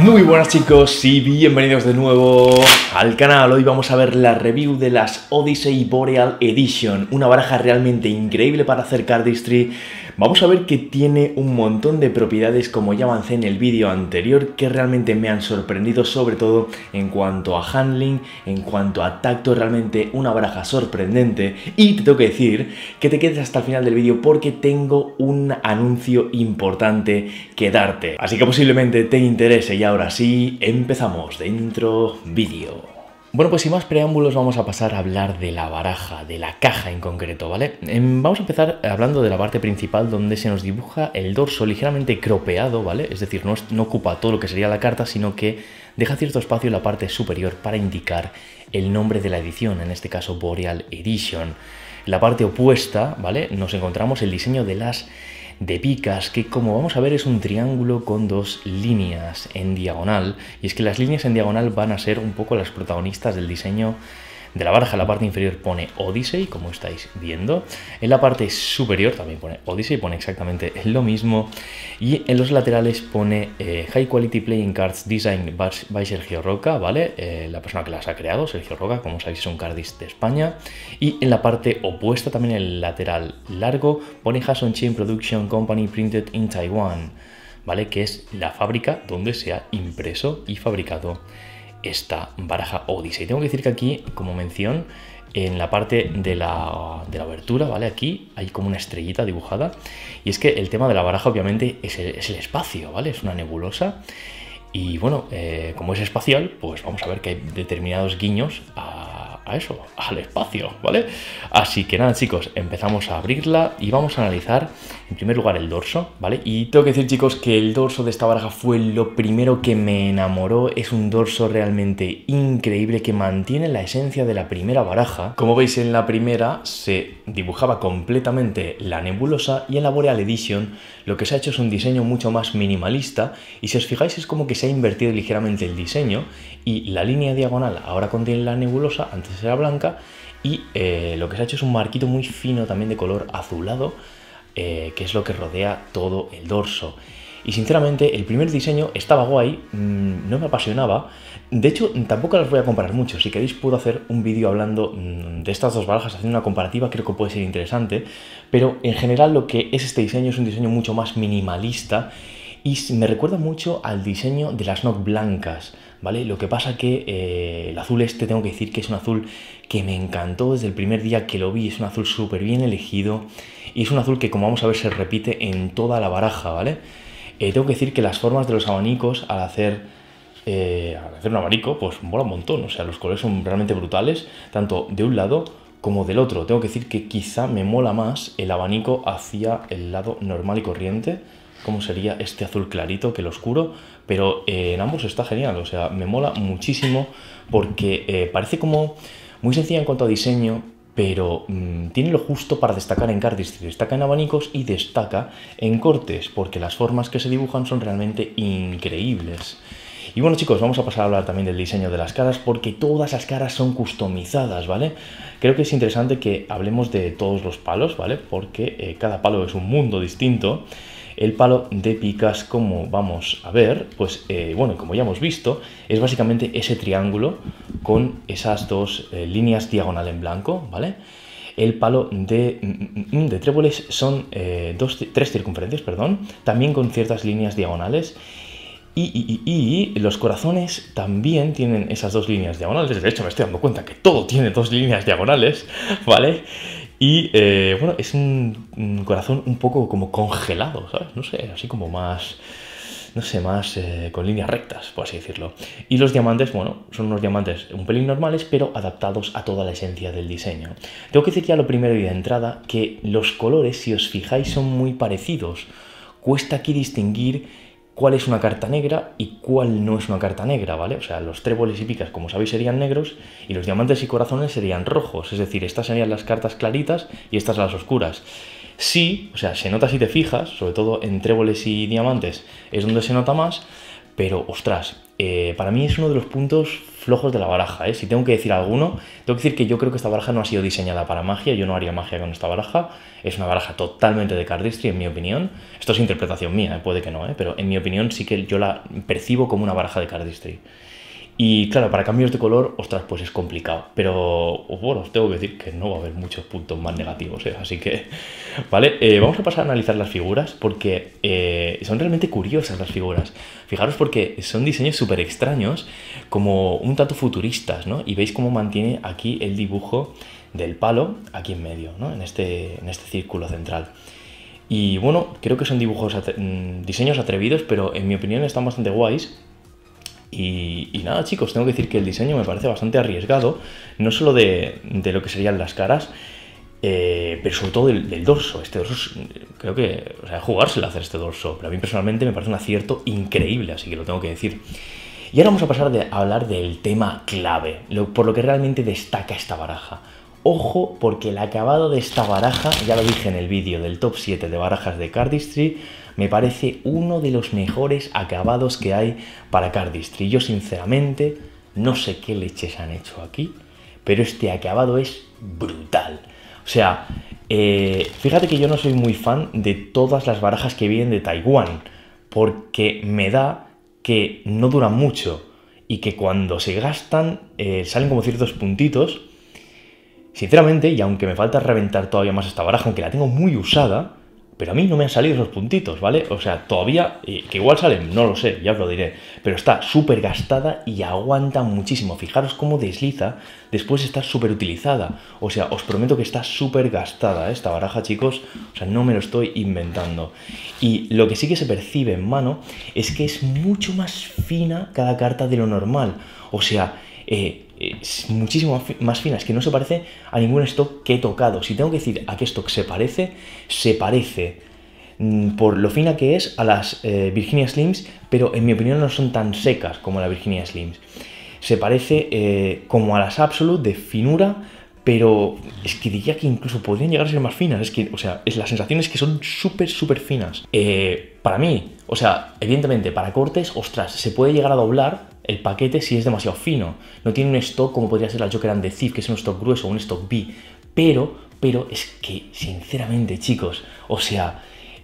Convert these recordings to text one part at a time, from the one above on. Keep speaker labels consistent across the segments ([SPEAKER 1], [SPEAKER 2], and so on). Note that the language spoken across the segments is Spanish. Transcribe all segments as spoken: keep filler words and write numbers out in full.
[SPEAKER 1] Muy buenas chicos y bienvenidos de nuevo al canal. Hoy vamos a ver la review de las Odyssey Boreal Edition, una baraja realmente increíble para hacer cardistry. Vamos a ver que tiene un montón de propiedades, como ya avancé en el vídeo anterior, que realmente me han sorprendido, sobre todo en cuanto a handling, en cuanto a tacto. Realmente una baraja sorprendente. Y te tengo que decir que te quedes hasta el final del vídeo porque tengo un anuncio importante que darte, así que posiblemente te interese. Y ahora sí, empezamos dentro vídeo. Bueno, pues sin más preámbulos vamos a pasar a hablar de la baraja, de la caja en concreto, ¿vale? Vamos a empezar hablando de la parte principal, donde se nos dibuja el dorso ligeramente cropeado, ¿vale? Es decir, no, es, no ocupa todo lo que sería la carta, sino que deja cierto espacio en la parte superior para indicar el nombre de la edición, en este caso Boreal Edition. En la parte opuesta, ¿vale?, nos encontramos el diseño de las de picas, que como vamos a ver es un triángulo con dos líneas en diagonal, y es que las líneas en diagonal van a ser un poco las protagonistas del diseño de la baraja. En la parte inferior pone Odyssey, como estáis viendo. En la parte superior también pone Odyssey, pone exactamente lo mismo. Y en los laterales pone eh, High Quality Playing Cards Design by Sergio Roca, ¿vale? Eh, la persona que las ha creado, Sergio Roca, como sabéis es un cardist de España. Y en la parte opuesta, también en el lateral largo, pone Hason Chain Production Company Printed in Taiwan, ¿vale? Que es la fábrica donde se ha impreso y fabricado esta baraja Odyssey. Tengo que decir que aquí, como mención, en la parte de la, de la abertura, ¿vale?, aquí hay como una estrellita dibujada, y es que el tema de la baraja obviamente es el, es el espacio, ¿vale? Es una nebulosa, y bueno, eh, como es espacial, pues vamos a ver que hay determinados guiños a, a eso, al espacio, ¿vale? Así que nada chicos, empezamos a abrirla y vamos a analizar en primer lugar el dorso, ¿vale? Y tengo que decir chicos que el dorso de esta baraja fue lo primero que me enamoró. Es un dorso realmente increíble que mantiene la esencia de la primera baraja. Como veis, en la primera se dibujaba completamente la nebulosa, y en la Boreal Edition lo que se ha hecho es un diseño mucho más minimalista, y si os fijáis es como que se ha invertido ligeramente el diseño, y la línea diagonal ahora contiene la nebulosa, antes era blanca, y eh, lo que se ha hecho es un marquito muy fino también de color azulado, Eh, que es lo que rodea todo el dorso. Y sinceramente el primer diseño estaba guay, mmm, no me apasionaba. De hecho, tampoco las voy a comparar mucho. Si queréis puedo hacer un vídeo hablando mmm, de estas dos barajas, haciendo una comparativa, creo que puede ser interesante. Pero en general lo que es este diseño es un diseño mucho más minimalista, y me recuerda mucho al diseño de las Nock blancas, ¿vale? Lo que pasa que eh, el azul este, tengo que decir que es un azul que me encantó desde el primer día que lo vi. Es un azul súper bien elegido, y es un azul que, como vamos a ver, se repite en toda la baraja, ¿vale? Eh, tengo que decir que las formas de los abanicos al hacer, eh, al hacer un abanico, pues mola un montón. O sea, los colores son realmente brutales, tanto de un lado como del otro. Tengo que decir que quizá me mola más el abanico hacia el lado normal y corriente, como sería este azul clarito que el oscuro, pero eh, en ambos está genial. O sea, me mola muchísimo porque eh, parece como muy sencilla en cuanto a diseño, pero mmm, tiene lo justo para destacar en cardistry. Destaca en abanicos y destaca en cortes, porque las formas que se dibujan son realmente increíbles. Y bueno chicos, vamos a pasar a hablar también del diseño de las caras, porque todas las caras son customizadas, ¿vale? Creo que es interesante que hablemos de todos los palos, ¿vale? Porque eh, cada palo es un mundo distinto. El palo de picas, como vamos a ver, pues eh, bueno, como ya hemos visto, es básicamente ese triángulo con esas dos eh, líneas diagonal en blanco, ¿vale? El palo de, de tréboles son eh, dos, tres circunferencias, perdón, también con ciertas líneas diagonales. Y, y, y, y los corazones también tienen esas dos líneas diagonales. De hecho, me estoy dando cuenta que todo tiene dos líneas diagonales, ¿vale? Y eh, bueno, es un, un corazón un poco como congelado, ¿sabes? No sé, así como más, no sé, más eh, con líneas rectas, por así decirlo. Y los diamantes, bueno, son unos diamantes un pelín normales, pero adaptados a toda la esencia del diseño. Tengo que decir ya lo primero y de entrada que los colores, si os fijáis, son muy parecidos. Cuesta aquí distinguir cuál es una carta negra y cuál no es una carta negra, ¿vale? O sea, los tréboles y picas, como sabéis, serían negros, y los diamantes y corazones serían rojos. Es decir, estas serían las cartas claritas y estas las oscuras. Sí, o sea, se nota si te fijas, sobre todo en tréboles y diamantes es donde se nota más, pero ostras, eh, para mí es uno de los puntos flojos de la baraja, ¿eh? Si tengo que decir alguno, tengo que decir que yo creo que esta baraja no ha sido diseñada para magia, yo no haría magia con esta baraja, es una baraja totalmente de cardistry, en mi opinión. Esto es interpretación mía, ¿eh? Puede que no, ¿eh? Pero en mi opinión sí que yo la percibo como una baraja de cardistry. Y claro, para cambios de color, ostras, pues es complicado. Pero bueno, os tengo que decir que no va a haber muchos puntos más negativos, ¿eh? Así que, vale, eh, vamos a pasar a analizar las figuras porque eh, son realmente curiosas las figuras. Fijaros porque son diseños súper extraños, como un tanto futuristas, ¿no? Y veis cómo mantiene aquí el dibujo del palo aquí en medio, ¿no? En este, en este círculo central. Y bueno, creo que son dibujos, diseños atrevidos, pero en mi opinión están bastante guays. Y, y nada, chicos, tengo que decir que el diseño me parece bastante arriesgado, no solo de, de lo que serían las caras, eh, pero sobre todo del, del dorso. Este dorso, es, creo que, o sea, jugársela a hacer este dorso, pero a mí personalmente me parece un acierto increíble, así que lo tengo que decir. Y ahora vamos a pasar de, a hablar del tema clave, lo, por lo que realmente destaca esta baraja. Ojo, porque el acabado de esta baraja, ya lo dije en el vídeo del top siete de barajas de cardistry, me parece uno de los mejores acabados que hay para cardistry. Yo sinceramente no sé qué leches han hecho aquí, pero este acabado es brutal. O sea, eh, fíjate que yo no soy muy fan de todas las barajas que vienen de Taiwán, porque me da que no duran mucho y que cuando se gastan eh, salen como ciertos puntitos. Sinceramente, y aunque me falta reventar todavía más esta baraja, aunque la tengo muy usada, pero a mí no me han salido esos puntitos, ¿vale? O sea, todavía, que igual salen, no lo sé, ya os lo diré, pero está súper gastada y aguanta muchísimo. Fijaros cómo desliza después de estar súper utilizada. O sea, os prometo que está súper gastada, ¿eh? Esta baraja, chicos, o sea, no me lo estoy inventando. Y lo que sí que se percibe en mano es que es mucho más fina cada carta de lo normal. O sea, eh, es muchísimo más fina, es que no se parece a ningún stock que he tocado. Si tengo que decir a qué stock se parece, se parece mmm, por lo fina que es a las eh, Virginia Slims, pero en mi opinión no son tan secas como la Virginia Slims. Se parece eh, como a las Absolute de finura, pero es que diría que incluso podrían llegar a ser más finas. Es que, o sea, es, la sensación es que son súper, súper finas. Eh, para mí, o sea, evidentemente, para cortes, ostras, se puede llegar a doblar el paquete si es demasiado fino. No tiene un stock como podría ser la Joker and the Thief, que es un stock grueso, un stock B. Pero, pero es que, sinceramente, chicos, o sea,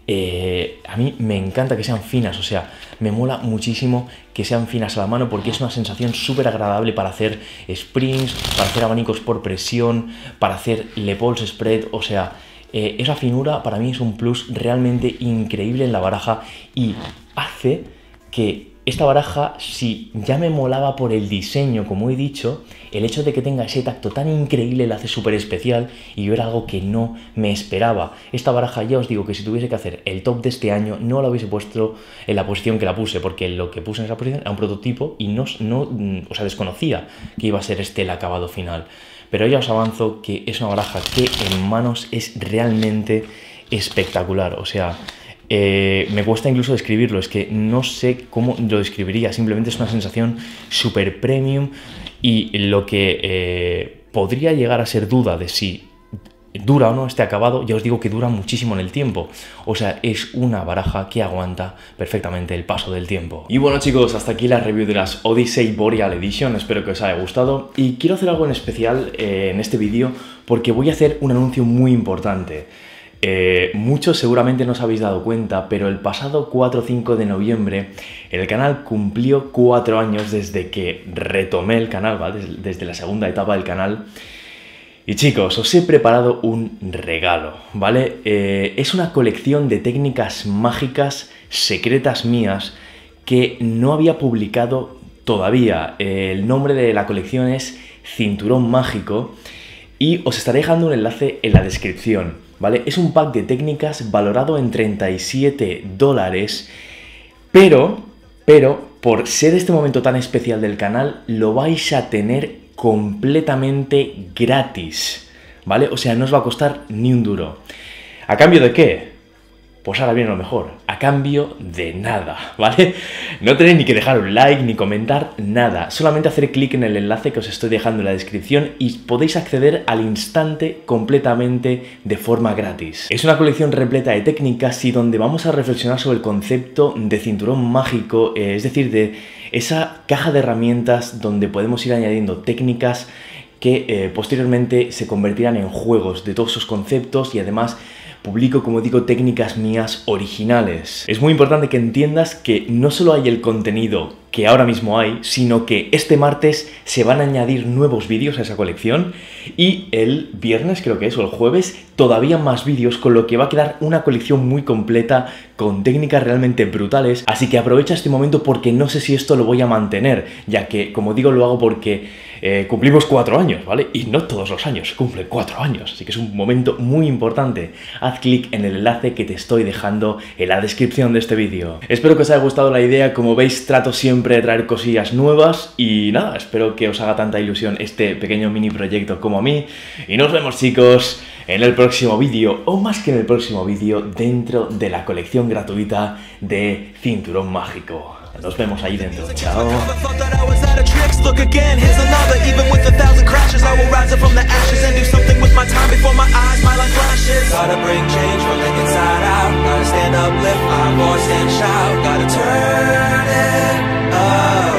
[SPEAKER 1] eh, a mí me encanta que sean finas. O sea, me mola muchísimo que sean finas a la mano porque es una sensación súper agradable para hacer sprints, para hacer abanicos por presión, para hacer Le Pulse Spread. O sea, eh, esa finura para mí es un plus realmente increíble en la baraja y hace que esta baraja, si ya me molaba por el diseño, como he dicho, el hecho de que tenga ese tacto tan increíble la hace súper especial y yo era algo que no me esperaba. Esta baraja, ya os digo que si tuviese que hacer el top de este año, no la hubiese puesto en la posición que la puse, porque lo que puse en esa posición era un prototipo y no, no o sea, desconocía que iba a ser este el acabado final. Pero ya os avanzo que es una baraja que en manos es realmente espectacular. O sea, Eh, me cuesta incluso describirlo, es que no sé cómo lo describiría, simplemente es una sensación súper premium y lo que eh, podría llegar a ser duda de si dura o no este acabado, ya os digo que dura muchísimo en el tiempo. O sea, es una baraja que aguanta perfectamente el paso del tiempo. Y bueno, chicos, hasta aquí la review de las Odyssey Boreal Edition, espero que os haya gustado y quiero hacer algo en especial eh, en este vídeo porque voy a hacer un anuncio muy importante. Eh, muchos seguramente no os habéis dado cuenta, pero el pasado cuatro o cinco de noviembre el canal cumplió cuatro años desde que retomé el canal, ¿vale? Desde, desde la segunda etapa del canal. Y chicos, os he preparado un regalo, ¿vale? Eh, es una colección de técnicas mágicas secretas mías que no había publicado todavía. Eh, el nombre de la colección es Cinturón Mágico y os estaré dejando un enlace en la descripción. ¿Vale? Es un pack de técnicas valorado en treinta y siete dólares, pero, pero, por ser este momento tan especial del canal, lo vais a tener completamente gratis, ¿vale? O sea, no os va a costar ni un duro. ¿A cambio de qué? Pues ahora viene lo mejor, a cambio de nada, ¿vale? No tenéis ni que dejar un like ni comentar nada, solamente hacer clic en el enlace que os estoy dejando en la descripción y podéis acceder al instante completamente de forma gratis. Es una colección repleta de técnicas y donde vamos a reflexionar sobre el concepto de cinturón mágico, eh, es decir, de esa caja de herramientas donde podemos ir añadiendo técnicas que eh, posteriormente se convertirán en juegos de todos esos conceptos y además publico, como digo, técnicas mías originales. Es muy importante que entiendas que no solo hay el contenido que ahora mismo hay, sino que este martes se van a añadir nuevos vídeos a esa colección y el viernes, creo que es, o el jueves, todavía más vídeos, con lo que va a quedar una colección muy completa con técnicas realmente brutales. Así que aprovecha este momento porque no sé si esto lo voy a mantener, ya que, como digo, lo hago porque eh, cumplimos cuatro años, ¿vale? Y no todos los años se cumplen cuatro años, así que es un momento muy importante. Haz clic en el enlace que te estoy dejando en la descripción de este vídeo. Espero que os haya gustado la idea. Como veis, trato siempre de traer cosillas nuevas y nada, espero que os haga tanta ilusión este pequeño mini proyecto como a mí. Y nos vemos, chicos, en el próximo vídeo, o más que en el próximo vídeo, dentro de la colección gratuita de Cinturón Mágico. Nos vemos ahí dentro. Chao.
[SPEAKER 2] Gotta bring change from the inside out. Gotta stand up, lift our voice and shout. Gotta turn it up.